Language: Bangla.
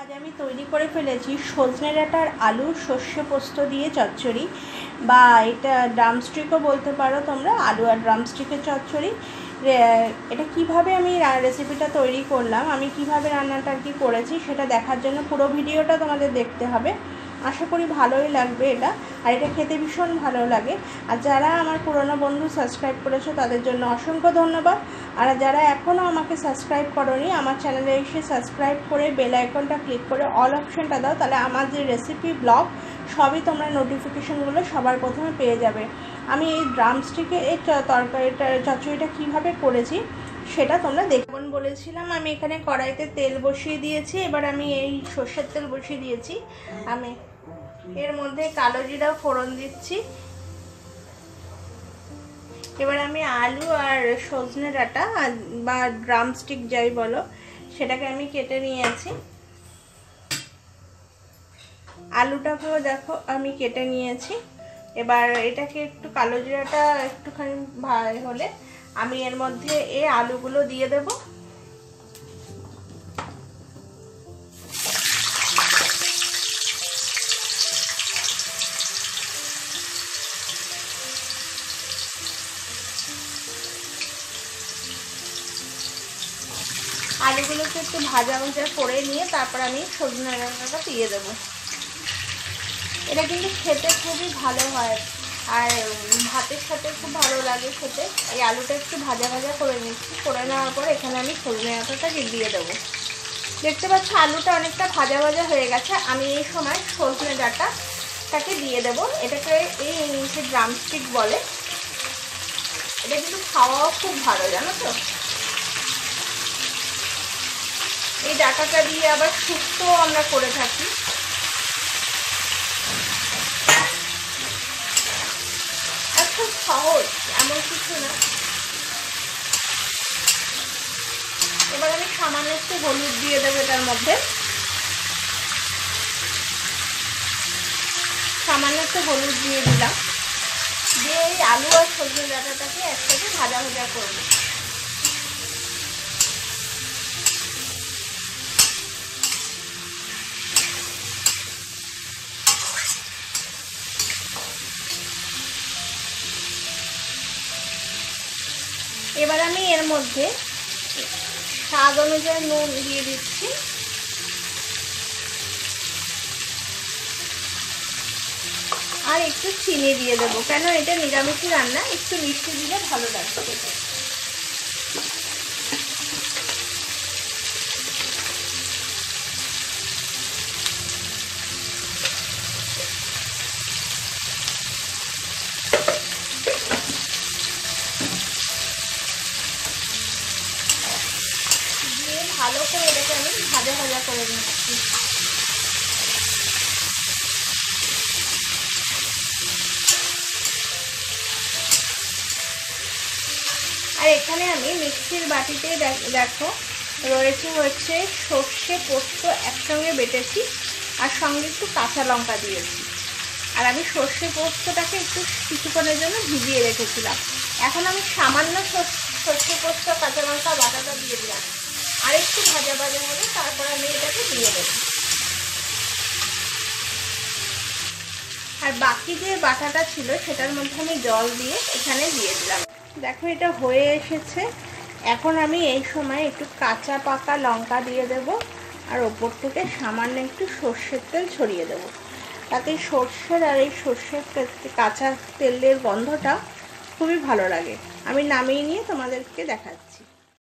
আজ আমি তৈরি করে ফেলেছি সজনে ডাঁটার আলু সর্ষে পোস্ত দিয়ে চচ্চড়ি, বা এটা ড্রামস্টিকও বলতে পারো তোমরা, আলু আর ড্রামস্টিকের চচ্চড়ি। এটা কিভাবে আমি রেসিপিটা তৈরি করলাম, আমি কিভাবে রান্নাটা আর কি করেছি সেটা দেখার জন্য পুরো ভিডিওটা তোমাদের দেখতে হবে। আশা করি ভালোই লাগবে এটা, আর এটা খেতে ভীষণ ভালো লাগে। আর যারা আমার পুরনো বন্ধু সাবস্ক্রাইব করেছো তাদের জন্য অসংখ্য ধন্যবাদ। আর যারা এখনও আমাকে সাবস্ক্রাইব করোনি, আমার চ্যানেলে এসে সাবস্ক্রাইব করে বেল আইকনটা ক্লিক করে অল অপশানটা দাও, তাহলে আমার যে রেসিপি ব্লগ সবই তোমরা নোটিফিকেশানগুলো সবার প্রথমে পেয়ে যাবে। আমি এই ড্রামস্টিকে এই তরকারিটা চচ্চড়িটা কীভাবে করেছি সেটা তোমরা দেখবেন। বলেছিলাম আমি এখানে কড়াইতে তেল বসিয়ে দিয়েছি, এবার আমি এই সর্ষের তেল বসিয়ে দিয়েছি। আমি এর মধ্যে কালো জিরা ফোড়ন দিচ্ছি। এবার আমি আলু আর সজনে ডাঁটা বা ড্রামস্টিক যাই বলো সেটাকে আমি কেটে নিয়েছি। আলুটাকেও দেখো আমি কেটে নিয়েছি। এবার এটাকে একটু কালো জিরাটা একটুখানি ভাই হলে আমি এর মধ্যে এই আলুগুলো দিয়ে দেব। আলুগুলোকে একটু ভাজা ভাজা করে নিয়ে তারপর আমি সজনে ডাঁটাটা দিয়ে দেবো। এটা কিন্তু খেতে খুবই ভালো হয় আর ভাতের সাথে খুব ভালো লাগে খেতে। এই আলুটা একটু ভাজা ভাজা করে নিচ্ছি, করে নেওয়ার পর এখানে আমি সজনে ডাঁটাটা দিয়ে দেবো। দেখতে পাচ্ছ আলুটা অনেকটা ভাজা ভাজা হয়ে গেছে। আমি এই সময় সজনে ডাঁটাটাকে দিয়ে দেবো। এটাকে এই ইংলিশে ড্রামস্টিক বলে। এটা কিন্তু খাওয়াও খুব ভালো, জানো তো। এই ডাঁটাটা দিয়ে আবার শুক্তো আমরা করে থাকি। আর খুব সহজ, এমন কিছু না। এবার আমি সামান্য একটু হলুদ দিয়ে দেবো এটার মধ্যে, সামান্য একটু হলুদ দিয়ে দিলাম। দিয়ে এই আলু আর সজনে ডাঁটাটাকে একসাথে ভাজা ভাজা করবো। এবার আমি এর মধ্যে স্বাদ অনুযায়ী নুন দিয়ে দিচ্ছি। আর একটু চিনি দিয়ে দেবো, কেন এটা নিরামিষি রান্না, একটু মিষ্টি দিলে ভালো লাগবে। ভালো করে এটাকে আমি ভাজা ভাজা করে নিচ্ছি। আর এখানে আমি মিক্সির বাটিতে দেখো রয়েছে হচ্ছে সর্ষে পোস্ত একসঙ্গে বেটেছি, আর সঙ্গে একটু কাঁচা লঙ্কা দিয়েছি। আর আমি সর্ষে পোস্তটাকে একটু কিছুক্ষণের জন্য ভিজিয়ে রেখেছিলাম। এখন আমি সামান্য সর্ষে পোস্ত কাঁচা লঙ্কা বাটাটা দিয়ে দিলাম। আর একটু ভাজা ভাজা হবে, তারপর আমি এটাকে দিয়ে দেবো। আর বাকি যে বাটাটা ছিল সেটার মধ্যে আমি জল দিয়ে এখানে দিয়ে দিলাম। দেখো এটা হয়ে এসেছে। এখন আমি এই সময় একটু কাঁচা পাকা লঙ্কা দিয়ে দেব, আর ওপর থেকে সামান্য একটু সর্ষের তেল ছড়িয়ে দেব। তাতে সর্ষের আর এই সর্ষের কাঁচা তেলের গন্ধটা খুবই ভালো লাগে। আমি নামিয়ে নিয়ে তোমাদেরকে দেখাচ্ছি।